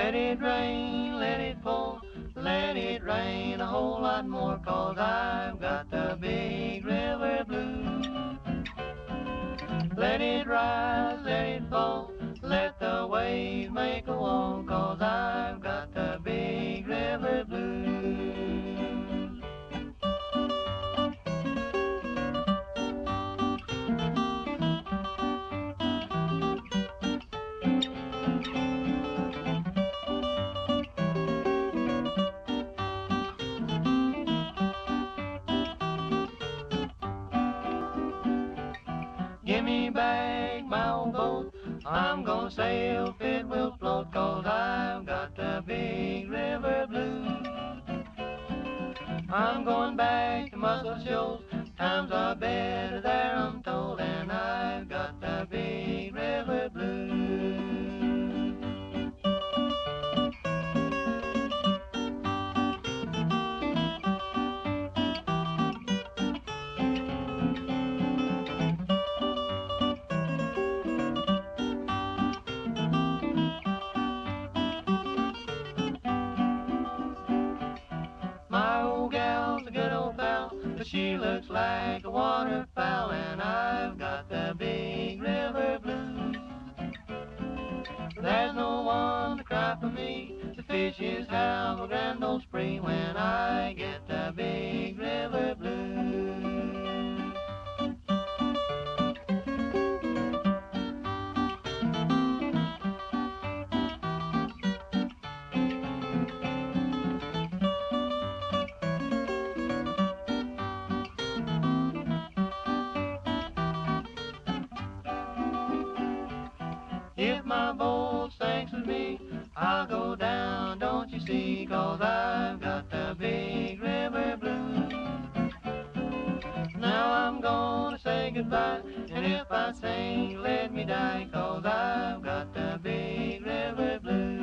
Let it rain, let it pour, let it rain a whole lot more, 'cause I've got the big river blues. Let it rise, let it fall, let the waves make a wall, 'cause I've got the big river blues. Give me back my old boat, I'm gonna sail if it will float, 'cause I've got the big river blues. I'm going back to Muscle Shoals, times are better there I'm told, and I've got the big river blues. My old gal's a good old pal, but she looks like a waterfowl, and I've got the big river blues. There's no one to cry for me, the fishes have a grand old spree when I get the big river blues. If my boat sinks with me, I'll go down, don't you see, 'cause I've got the big river blues. Now I'm gonna say goodbye, and if I sing, let me die, 'cause I've got the big river blues.